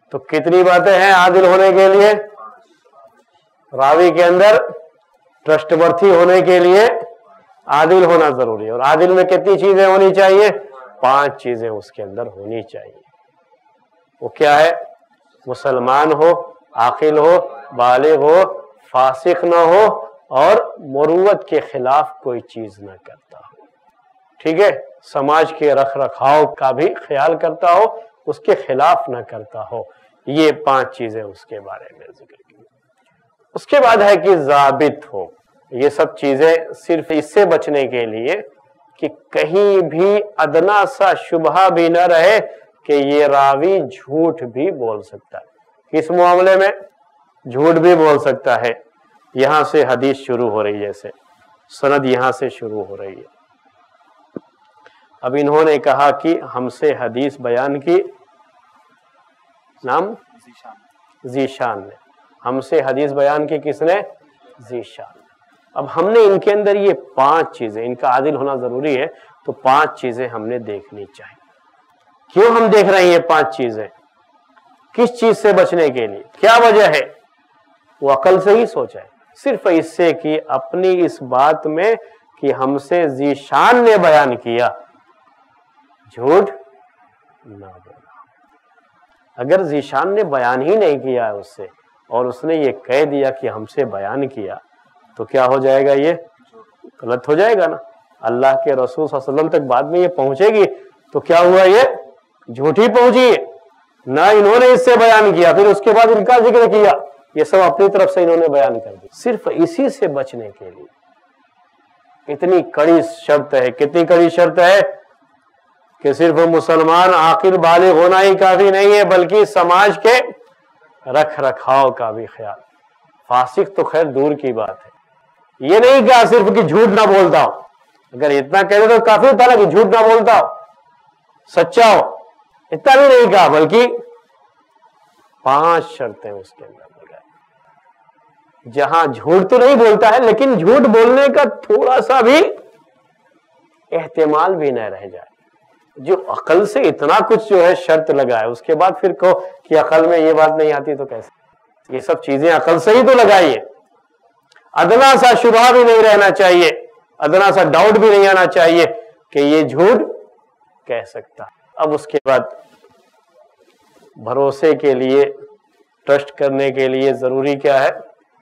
تو کتنی باتیں ہیں عادل ہونے کے لیے؟ راوی کے اندر ٹرسٹ ورتھی ہونے کے لیے عادل ہونا ضروری ہے. اور عادل میں کتنی چیزیں ہونی چاہیے؟ 5 چیزیں اس کے اندر ہونی چاہیے. وہ کیا ہے؟ مسلمان ہو، عاقل ہو، بالغ ہو، فاسق نہ ہو، اور مروت کے خلاف کوئی چیز نہ کرتا ہو. ٹھیک ہے؟ سماج کے رکھ رکھاؤ کا بھی خیال کرتا ہو، اس کے خلاف نہ کرتا ہو. یہ 5 چیزیں اس کے بارے میں ذکر کی. اس کے بعد ہے کہ ضابط ہو. یہ سب چیزیں صرف اس سے بچنے کے لیے کہ کہیں بھی ادنا سا شبہ بھی نہ رہے کہ یہ راوی جھوٹ بھی بول سکتا ہے. کس معاملے میں؟ جھوٹ بھی بول سکتا ہے. یہاں سے حدیث شروع ہو رہی ہے، جیسے سند یہاں سے شروع ہو رہی ہے. اب انہوں نے کہا کہ ہم سے حدیث بیان کی، نام ذیشان نے. ہم سے حدیث بیان کی کس نے؟ ذیشان. اب ہم نے ان کے اندر یہ 5 چیزیں، ان کا عادل ہونا ضروری ہے، تو 5 چیزیں ہم نے دیکھنی چاہیے. کیوں ہم دیکھ رہے ہیں یہ 5 چیزیں؟ کس چیز سے بچنے کے لیے؟ کیا وجہ ہے؟ وہ عقل سے ہی سوچا ہے. صرف اس سے کہ اپنی اس بات میں کہ ہم سے ذیشان نے بیان کیا، جھوٹ نہ بولا. اگر ذیشان نے بیان ہی نہیں کیا ہے اس سے، اور اس نے یہ کہہ دیا کہ ہم سے بیان کیا، تو کیا ہو جائے گا؟ یہ غلط ہو جائے گا نا. اللہ کے رسول صلی اللہ علیہ وسلم تک بعد میں یہ پہنچے گی تو کیا ہوا؟ یہ جھوٹی پہنچی. نہ انہوں نے اس سے بیان کیا، پھر اس کے بعد ان کا ذکر کیا، یہ سب اپنی طرف سے انہوں نے بیان کر دی. صرف اسی سے بچنے کے لیے اتنی کڑی شرط ہے. کتنی کڑی شرط ہے؟ کہ صرف مسلمان عاقل بالغ ہونا ہی کافی نہیں ہے، بلکہ سماج کے رکھ رکھاؤ کا بھی خیال. فاسق تو خیر دور کی بات ہے. یہ نہیں کہا صرف کہ جھوٹ نہ بولتا ہو. اگر اتنا کہتے تو کافی ہوتا نا کہ جھوٹ نہ بولتا ہو، سچا ہو. اتنا بھی نہیں کہا، بلکہ 5 شرطیں اس کے اندر لگائی. جہاں جھوٹ تو نہیں بولتا ہے، لیکن جھوٹ بولنے کا تھوڑا سا بھی احتمال بھی نہ رہ جائے. جو عقل سے اتنا کچھ جو ہے شرط لگا ہے، اس کے بعد پھر کہو کہ عقل میں یہ بات نہیں آتی تو کیسے؟ یہ سب چیزیں عقل سے ہی تو لگائی ہے. ادنا سا شبہ بھی نہیں رہنا چاہیے، ادنا سا ڈاؤٹ بھی نہیں آنا چاہیے کہ یہ جھوٹ کہہ سکتا. اب اس کے بعد بھروسے کے لیے، ٹرسٹ کرنے کے لیے ضروری کیا ہے؟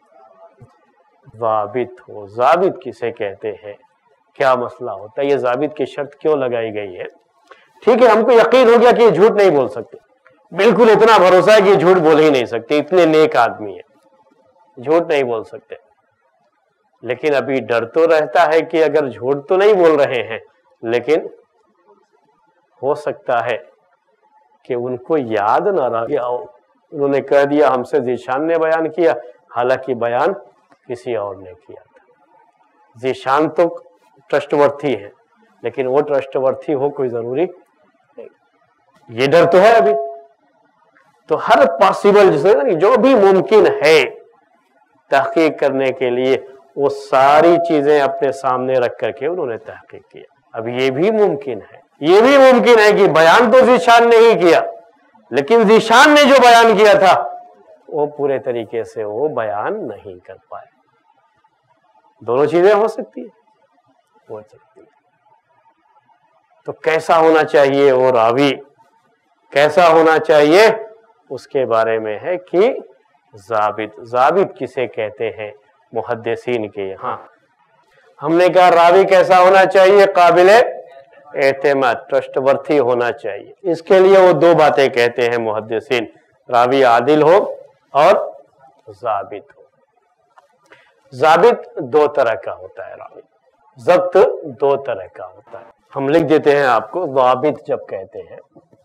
ضابط ہو. ضابط کسے کہتے ہیں؟ کیا مسئلہ ہوتا ہے؟ یہ ضابط کی شرط کیوں لگائی گئی ہے؟ ٹھیک ہے، ہم کو یقین ہو گیا کہ یہ جھوٹ نہیں بول سکتے. بالکل اتنا بھروسہ ہے کہ یہ جھوٹ بول ہی نہیں سکتے، اتنے نیک آدمی ہیں، جھوٹ نہیں بول سکتے. لیکن ابھی ڈر تو رہتا ہے کہ اگر جھوٹ تو نہیں بول رہے ہیں، لیکن ہو سکتا ہے کہ ان کو یاد نہ رہ گیا ہو. انہوں نے کہہ دیا ہم سے ذیشان نے بیان کیا، حالانکہ بیان کسی اور نے کیا تھا. ذیشان تو ٹرسٹ ورتھی ہے، لیکن وہ ٹرسٹ ورتھی ہو کوئی ضروری نہیں. یہ ڈر تو ہے ابھی. تو ہر پاسبل جو بھی ممکن ہے تحقیق کرنے کے لیے، وہ ساری چیزیں اپنے سامنے رکھ کر کے انہوں نے تحقیق کیا. اب یہ بھی ممکن ہے، یہ بھی ممکن ہے کہ بیان تو ذیشان نے ہی کیا، لیکن ذیشان نے جو بیان کیا تھا وہ پورے طریقے سے وہ بیان نہیں کر پائے. دونوں چیزیں ہو سکتی ہیں، ہو سکتی ہیں. تو کیسا ہونا چاہیے وہ راوی، کیسا ہونا چاہیے، اس کے بارے میں ہے کہ ضابط. ضابط کسے کہتے ہیں؟ محدثین کے یہاں ہم نے کہا راوی کیسا ہونا چاہیے؟ قابل اعتماد، ٹرسٹ ورتھی ہونا چاہیے. اس کے لیے وہ 2 باتیں کہتے ہیں محدثین: راوی عادل ہو اور ضابط ہو. ضابط 2 طرح کا ہوتا ہے. راوی ضبط 2 طرح کا ہوتا ہے. ہم لکھ دیتے ہیں آپ کو. ضابط جب کہتے ہیں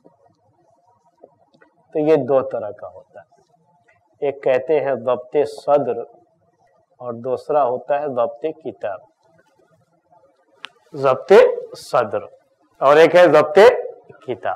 تو یہ 2 طرح کا ہوتا ہے. ایک کہتے ہیں ضبط صدر، اور دوسرا ہوتا ہے ضبط کتاب. ضبط صدر اور ایک ہے ضبط کتاب.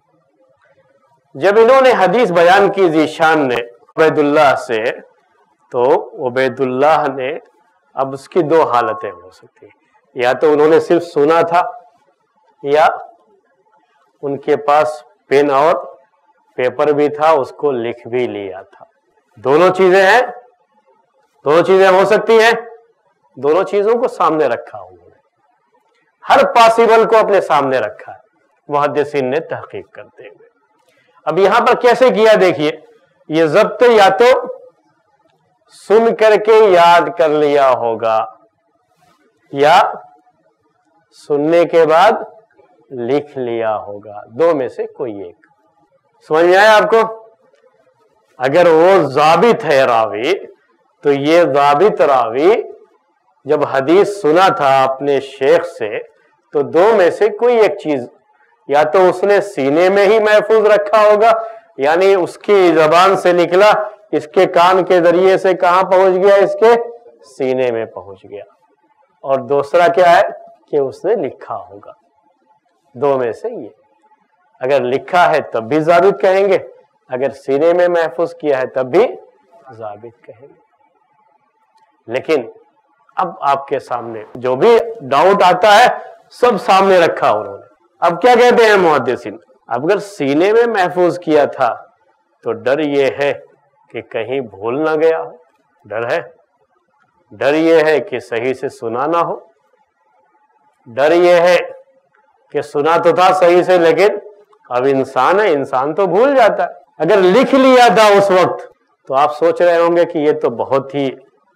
جب انہوں نے حدیث بیان کی ذیشان نے عبید اللہ سے، تو عبید اللہ نے، اب اس کی 2 حالتیں ہو سکتی ہیں. یا تو انہوں نے صرف سنا تھا، یا ان کے پاس پین اور पेपर भी था, उसको लिख भी लिया था। दोनों चीजें हैं, दोनों चीजें हो सकती हैं, दोनों चीजों को सामने रखा उन्होंने, हर पॉसिबल को अपने सामने रखा है मुहद्दिसीन ने तहकीक करते हुए। अब यहां पर कैसे किया देखिए, ये ज़ब्त या तो सुन करके याद कर लिया होगा या सुनने के बाद लिख लिया होगा, दो में से कोई एक। समझ में आया आपको? अगर वो ज़ाबित है रावी, तो ये ज़ाबित रावी जब हदीस सुना था अपने शेख से, तो दो में से कोई एक चीज, या तो उसने सीने में ही महफूज रखा होगा, यानी उसकी जबान से निकला, इसके कान के जरिए से कहां पहुंच गया, इसके सीने में पहुंच गया, और दूसरा क्या है कि उसने लिखा होगा। दो में से ये, अगर लिखा है तब भी ज़ाबित कहेंगे, अगर सीने में महफूज किया है तब भी ज़ाबित कहेंगे। लेकिन अब आपके सामने जो भी डाउट आता है सब सामने रखा उन्होंने। अब क्या कहते हैं मुहद्दिसीन, अब अगर सीने में महफूज किया था तो डर ये है कि कहीं भूल ना गया हो, डर है, डर ये है कि सही से सुना ना हो, डर ये है कि सुना तो था सही से, लेकिन अब इंसान है, इंसान तो भूल जाता है। अगर लिख लिया था उस वक्त तो आप सोच रहे होंगे कि ये तो बहुत ही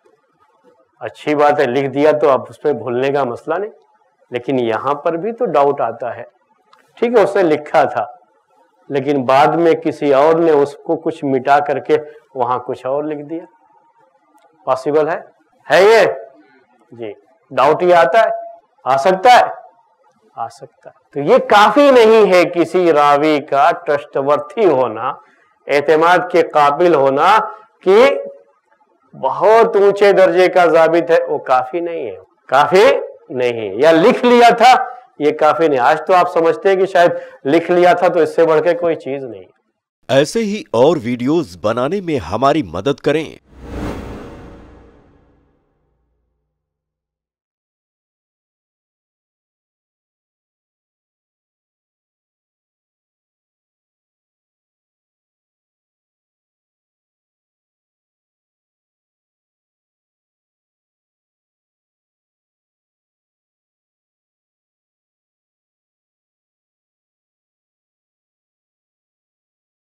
अच्छी बात है, लिख दिया तो अब उसमें भूलने का मसला नहीं। लेकिन यहां पर भी तो डाउट आता है, ठीक है उसने लिखा था, लेकिन बाद में किसी और ने उसको कुछ मिटा करके वहां कुछ और लिख दिया, पॉसिबल है ये जी, डाउट ये आता है, आ सकता है, आ सकता है। तो ये काफी नहीं है किसी रावी का ट्रस्टवर्थी होना, एतमाद के काबिल होना कि बहुत ऊंचे दर्जे का ज़ाबित है, वो काफी नहीं है, काफी नहीं है। या लिख लिया था, ये काफी नहीं। आज तो आप समझते हैं कि शायद लिख लिया था तो इससे बढ़ के कोई चीज नहीं। ऐसे ही और वीडियोस बनाने में हमारी मदद करें